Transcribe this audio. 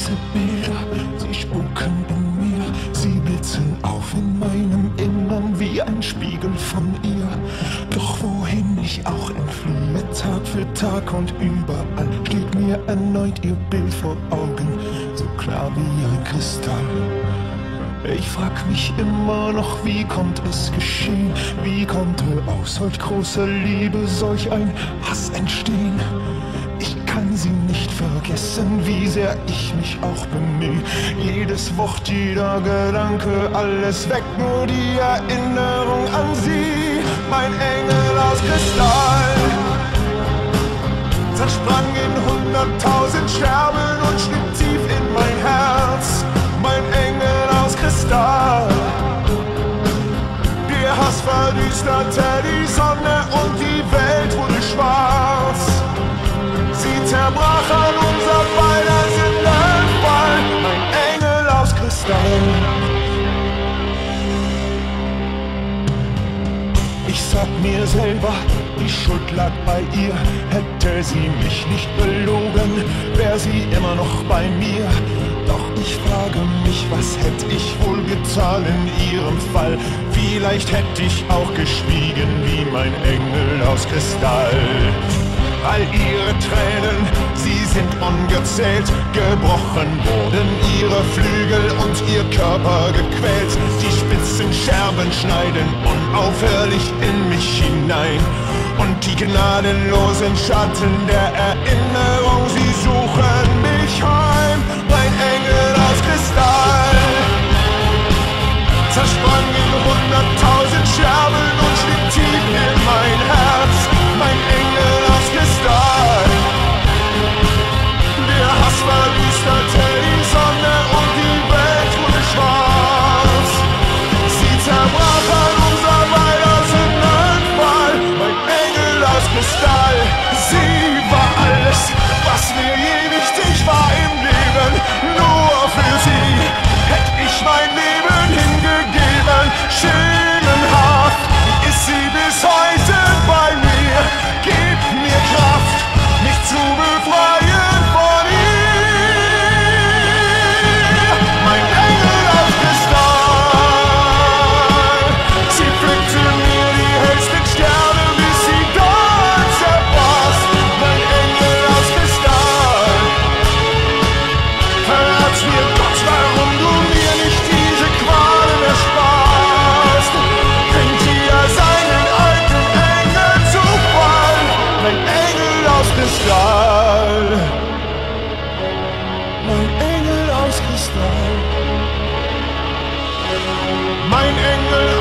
Diese Bilder, sie spuken in mir, sie blitzen auf in meinem Innern wie ein Spiegel von ihr. Doch wohin ich auch entfliehe, Tag für Tag und überall, steht mir erneut ihr Bild vor Augen, so klar wie ein Kristall. Ich frag mich immer noch, wie konnte es geschehen? Wie konnte aus solch großer Liebe solch ein Hass entstehen? Ich kann sie nicht vergessen, wie sehr ich mich auch bemühe. Jedes Wort, jeder Gedanke, alles weckt nur die Erinnerung an sie. Mein Engel aus Kristall zersprang in 100.000 Scherben und schnitt tief in mein Herz. Mein Engel aus Kristall, der Hass verdüsterte die Sonne und die Welt wurde schwarz. Sie zerbrach an unser beider Sinnenfall. Mein Engel aus Kristall. Ich sag mir selber, die Schuld lag bei ihr. Hätte sie mich nicht belogen, wär sie immer noch bei mir. Doch ich frage mich, was hätte ich wohl getan in ihrem Fall? Vielleicht hätte ich auch geschwiegen wie mein Engel aus Kristall. All ihre Tränen, sie sind ungezählt, gebrochen wurden ihre Flügel und ihr Körper gequält. Die spitzen Scherben schneiden unaufhörlich in mich hinein. Und die gnadenlosen Schatten der Erinnerung, sie suchen mich heim. Mein Engel aus Kristall zersprang in 100.000 Scherben und schnitt tief in mein Herz. Mein Engel aus Kristall, der Hass verdüsterte die Sonne und die Welt wurde schwarz. Sie zerbrach an unser beider Sinnenfall. Mein Engel aus Kristall, sie war alles, was mir je wichtig war im Leben. Nur für sie hätte ich mein Leben hingegeben. Schemenhaft ist sie bis heute bei mir. Gib mir Kraft, mich zu befreien von ihr. Mein Engel aus Kristall, sie pflückte mir die hellsten Sterne, bis sie dort zerbarst. Mein Engel aus Kristall, verrat mir Gott, warum du mir nicht diese Qualen ersparst. Bringt ihr seinen alten Engel zu Fall. Mein Engel aus Kristall, mein Engel aus Kristall, mein Engel